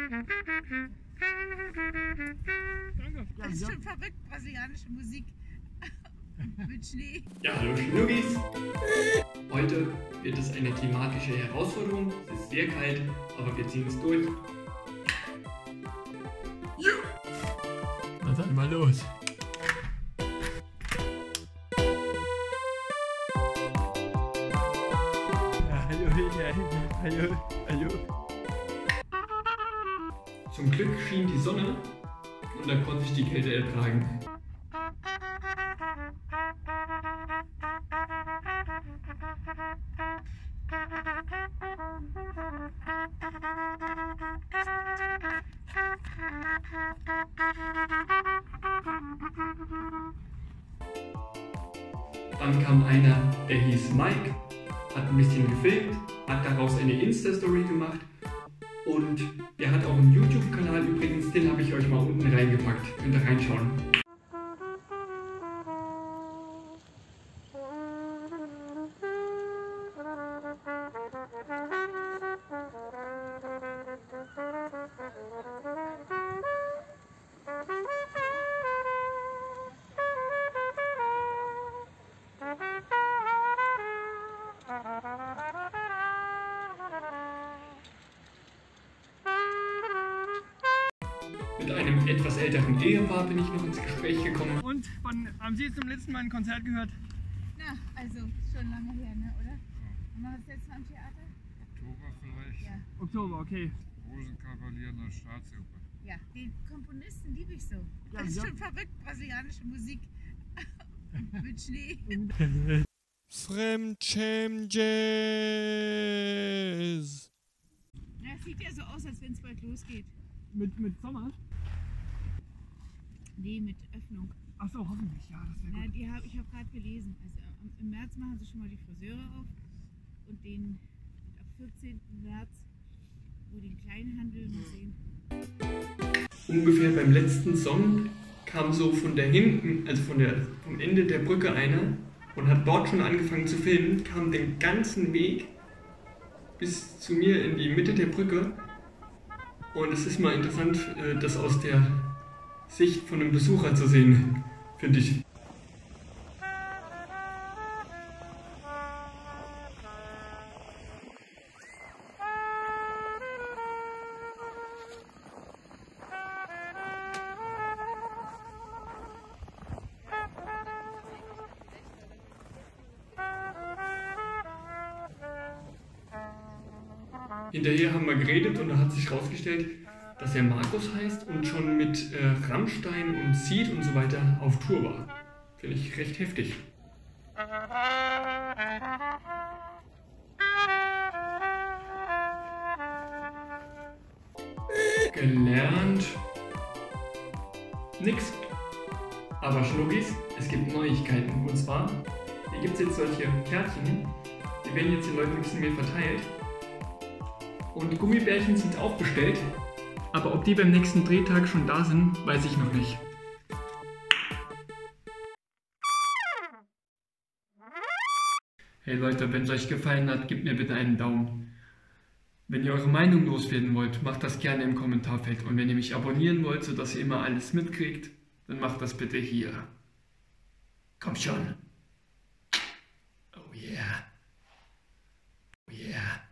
Danke. Das ist schon verrückt, brasilianische Musik. Mit Schnee. Ja, hallo Schnuggis! Heute wird es eine klimatische Herausforderung. Es ist sehr kalt, aber wir ziehen es durch. Na dann mal los. Hallo. Zum Glück schien die Sonne und dann konnte ich die Kälte ertragen. Dann kam einer, der hieß Mike, hat ein bisschen gefilmt, hat daraus eine Insta-Story gemacht und der hat auch einen YouTube-Kanal übrigens, den habe ich euch mal unten reingepackt. Könnt ihr reinschauen. Mit einem etwas älteren Ehepaar bin ich noch ins Gespräch gekommen. Und wann haben Sie zum letzten Mal ein Konzert gehört? Na, also schon lange her, ne, oder? Wann war das letzte Mal am Theater? Oktober vielleicht. Ja. Oktober, okay. Rosenkavalier in der Staatsoper. Ja, den Komponisten liebe ich so. Ja, Das ist ja. schon verrückt, brasilianische Musik. Mit Schnee. Fremdschämen Jazz. Ja, es sieht ja so aus, als wenn es bald losgeht. Mit Sommer? Nee, mit Öffnung. Achso, hoffentlich, ja, das wäre Na, gut. ich habe gerade gelesen. Also im März machen sie schon mal die Friseure auf und ab 14. März wo den Kleinhandel Museen. Ungefähr beim letzten Song kam so von der hinten, also vom Ende der Brücke einer und hat dort schon angefangen zu filmen, kam den ganzen Weg bis zu mir in die Mitte der Brücke. Und es ist mal interessant, das aus der Sicht von einem Besucher zu sehen, finde ich. Hinterher haben wir geredet und da hat sich herausgestellt, dass er Markus heißt und schon mit Rammstein und Seed und so weiter auf Tour war. Finde ich recht heftig. Gelernt? Nix. Aber Schnuggis, es gibt Neuigkeiten. Und zwar, hier gibt es jetzt solche Kärtchen, die werden jetzt den Leuten ein bisschen mehr verteilt. Und Gummibärchen sind auch bestellt, aber ob die beim nächsten Drehtag schon da sind, weiß ich noch nicht. Hey Leute, wenn es euch gefallen hat, gebt mir bitte einen Daumen. Wenn ihr eure Meinung loswerden wollt, macht das gerne im Kommentarfeld. Und wenn ihr mich abonnieren wollt, sodass ihr immer alles mitkriegt, dann macht das bitte hier. Komm schon. Oh yeah. Oh yeah.